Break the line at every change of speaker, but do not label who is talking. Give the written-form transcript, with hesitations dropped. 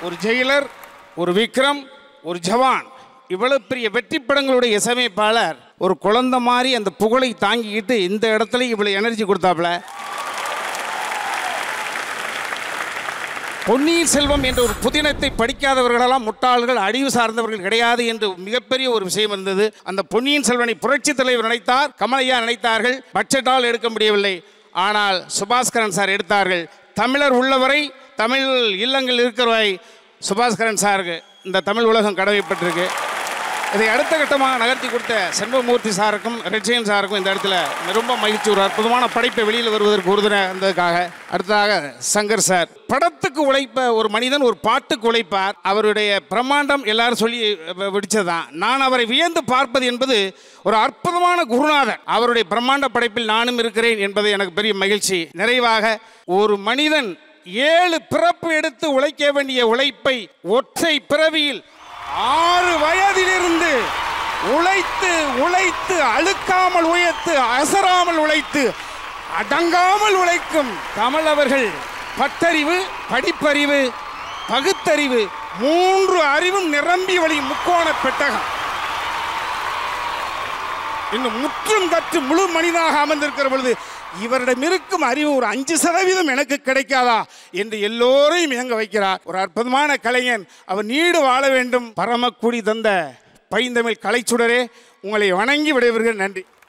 ஒரு ஜெயிலர், ஒரு விக்ரம், ஒரு ஜவான், இவ்வளவு பெரிய வெற்றி படங்களுடைய இசையமைப்பாளர் ஒரு குழந்தை மாதிரி அந்த புகழை தாங்கிக்கிட்டு இந்த இடத்துல இவ்வளவு எனர்ஜி கொடுத்தாப்புல. பொன்னியின் செல்வம் என்ற ஒரு புதினத்தை படிக்காதவர்களெல்லாம் முட்டாள்கள், அழிவு சார்ந்தவர்கள் கிடையாது என்று மிகப்பெரிய ஒரு விஷயம் இருந்தது. அந்த பொன்னியின் செல்வனை புரட்சி தலைவர் நினைத்தார், கமலையா நினைத்தார்கள், பட்ஜெட்டால் எடுக்க முடியவில்லை. ஆனால் சுபாஸ்கரன் சார் எடுத்தார்கள். தமிழர் உள்ளவரை, தமிழ் இல்லங்கள் இருக்கிறவரை சுபாஸ்கரன் சாருக்கு இந்த தமிழ் உலகம் கடமைப்பட்டிருக்கு. இதை அடுத்த கட்டமாக நகர்த்தி கொடுத்த செண்பகமூர்த்தி சாருக்கும் ரெட்சையன் சாருக்கும் இந்த இடத்துல ரொம்ப மகிழ்ச்சி. ஒரு அற்புதமான படைப்பை வெளியில் வருவதற்கு உறுதுணையாக இருந்ததுக்காக. அடுத்ததாக சங்கர் சார். படத்துக்கு உழைப்ப ஒரு மனிதன் ஒரு பாட்டுக்கு உழைப்பார். அவருடைய பிரம்மாண்டம் எல்லாரும் சொல்லி விடிச்சதான். நான் அவரை வியந்து பார்ப்பது என்பது ஒரு அற்புதமான குருநாதர். அவருடைய பிரம்மாண்ட படைப்பில் நானும் இருக்கிறேன் என்பது எனக்கு பெரிய மகிழ்ச்சி. நிறைவாக ஒரு மனிதன் 7 பிறப்பு எடுத்து உழைக்க வேண்டிய உழைப்பை ஒற்றை பிறவியில் 6 வயதிலிருந்து உழைத்து உழைத்து அழுக்காமல் உழைத்து அசராமல் உழைத்து அடங்காமல் உழைக்கும் கமல் அவர்கள் பட்டறிவு, படிப்பறிவு, பகுத்தறிவு 3 அறிவும் நிரம்பி வழி முக்கோண பெட்டகம். இன்னும் முற்றும் கற்று முழு மனிதனாக அமர்ந்திருக்கிற பொழுது இவரிடம் இருக்கும் அறிவு ஒரு 5% எனக்கு கிடைக்காதா என்று எல்லோரையும் இயங்க வைக்கிறார். ஒரு அற்புதமான கலைஞன். அவர் நீடு வாழ வேண்டும். பரமக்குடி தந்த பைந்தமிழ் கலைச்சுடரே, உங்களை வணங்கி விடைபெறுகிறேன். நன்றி.